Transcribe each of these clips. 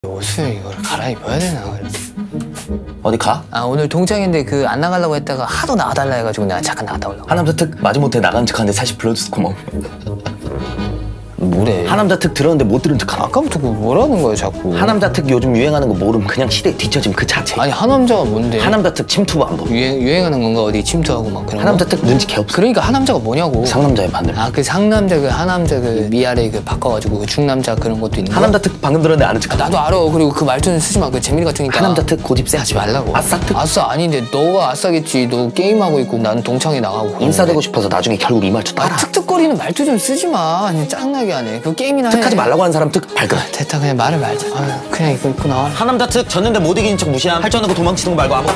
옷을 이걸 갈아입어야 되나? 어디 가? 아 오늘 동창인데 그 안 나가려고 했다가 하도 나가달라 해가지고 내가 잠깐 나갔다 오려고. 하남자 특 마지못해 나간 척하는데 사실 불러줘서 고마워. 뭐래? 하남자 특 들었는데 못 들은 척하나? 아까부터 그 뭐라는 거야 자꾸. 하남자 특 요즘 유행하는 거 모르면 그냥 시대에 뒤처짐 그 자체. 아니 하남자가 뭔데? 하남자 특 침투 방법. 유행하는 건가 어디 침투하고 막 그런 하남자 거? 특 눈치 개 없어. 그러니까 하남자가 뭐냐고. 상남자의 반대. 아 그 상남자 그 하남자 그 위아래 그 바꿔가지고 그 중남자 그런 것도 있는 거야? 하남자 특 방금 들었는데 아는 척. 나도 알아. 그리고 그 말투는 쓰지 마. 그 재민이 같으니까. 하남자 특 고집 세. 하지 말라고. 아싸 특. 아싸 아닌데 너가 아싸겠지. 너 게임하고 있고 나는 동창회 나가고. 인싸되고 싶어서 나중에 결국 이 말투 따라. 아 툭툭거리는 말투 좀 쓰지 마. 아니 짱나게 하네. 그 게임이나 해. 특하지 말라고 하는 사람 특 발끈. 됐다 그냥 말을 말자. 아유, 그냥 이거 입고 나와. 하남자 특 졌는데 못 이기는 척 무시함. 할줄 아는 거 도망치는 거 말고 아무.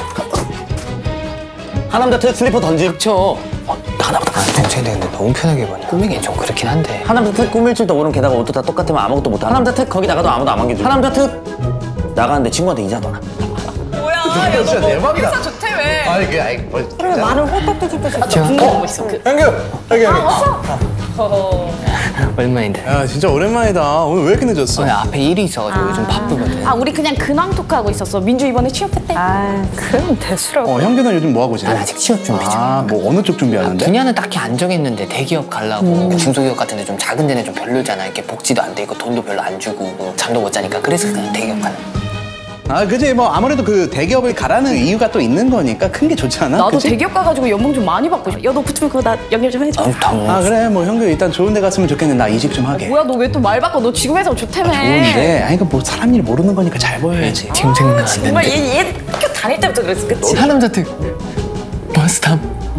하남자 특 슬리퍼 던짐. 쳐. 하나보다. 아 동창인데 근데 너무 편하게 보니 꾸미긴 좀 그렇긴 한데. 하남자 특 꾸밀 줄도 모르는 게다가 옷도 다 똑같으면 아무것도 못함. 하남자 특 거기 나가도 아무도 안 반겨줘. 하남자 특 나가는데 친구한테 인사도 안 함. 뭐야? 야, 진짜 대박이다. 회사 좋대 왜? 아니 그게 뭐. 그러면 말을 홀딱지다 진짜 궁금한 거 있어. 여기. 얼마인데? 야 진짜 오랜만이다. 오늘 왜 이렇게 늦었어? 아니, 앞에 일이 있어가지고 요즘 바쁘거든. 아 우리 그냥 근황 토크하고 있었어. 민주 이번에 취업했대. 아 그럼 대수라고. 형규는 요즘 뭐 하고 지내? 난 아직 취업 준비 중. 뭐 어느 쪽 준비하는데? 분야는 딱히 안 정했는데 대기업 가려고. 중소기업 같은데 좀 작은 데는 좀 별로잖아. 이렇게 복지도 안 돼 있고 돈도 별로 안 주고 뭐 잠도 못 자니까. 그래서 그냥 대기업 가려. 아 그지 뭐 아무래도 그 대기업을 가라는 이유가 또 있는 거니까 큰 게 좋지 않아? 나도 그치? 대기업 가가지고 연봉 좀 많이 받고 싶어. 야너 붙으면 그거 나 연결 좀 해줘. 당연히. 아 그래 뭐 형규 일단 좋은 데 갔으면 좋겠는데 나 이직 좀 하게. 뭐야 너 왜 또 말 바꿔? 너 지금 회사 좋다며. 좋은데 아니 그 뭐 사람 일 모르는 거니까 잘 보여야지. 지금 생각은 안 정말 되는데. 얘 학교 다닐 때부터 그랬어 그치? 하남자 특 버스탑.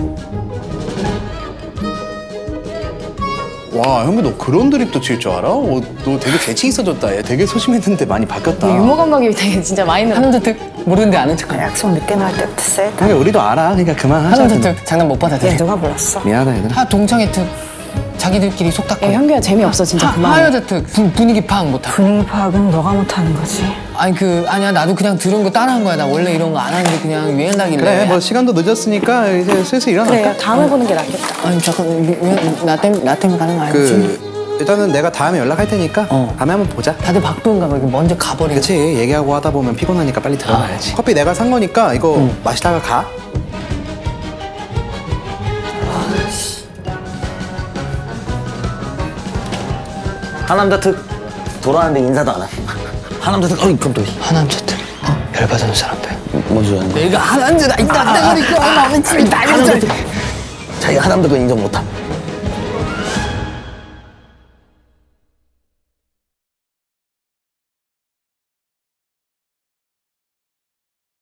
와 형규 너 그런 드립도 칠 줄 알아? 너 되게 재치 있어졌다. 얘 되게 소심했는데 많이 바뀌었다. 유머 감각이 되게 진짜 많이 늘어. 하남자 특 모르는데 아는 척하네. 약속 늦게 나올 때부터 세다. 형규 우리도 알아. 그러니까 그만하자. 하남자 특 장난 못 받아들여. 얘 누가 불렀어? 미안하다 얘들아. 하 동창회 특 자기들끼리 속 닦고. 야 현규야 재미없어 진짜 그만. 하여자 특 분위기 파악 못하고. 분위기 파악은 너가 못하는 거지. 아니 아니야 나도 그냥 들은 거 따라한 거야. 나 원래 이런 거 안 하는데 그냥 유행하길래. 그래 뭐 시간도 늦었으니까 이제 슬슬 일어날까? 그래 다음에 보는 게 낫겠다. 아니 잠깐 나 때문에 가는 거 아니지? 일단은 내가 다음에 연락할 테니까 다음에 한번 보자. 다들 바쁜가 봐. 이거 먼저 가버리고. 그치 얘기하고 하다 보면 피곤하니까 빨리 들어가야지. 커피 내가 산 거니까 이거 마시다가 가. 하남자 특 돌아왔는데 인사도 안 함. 하남자 특 어이 깜짝이야. 하남자 특 열받는 사람들. 뭔 소리야? 내가 하남자다. 이따 그러니까 마음에 찜이 다 자기가 하남자 그 인정 못 함.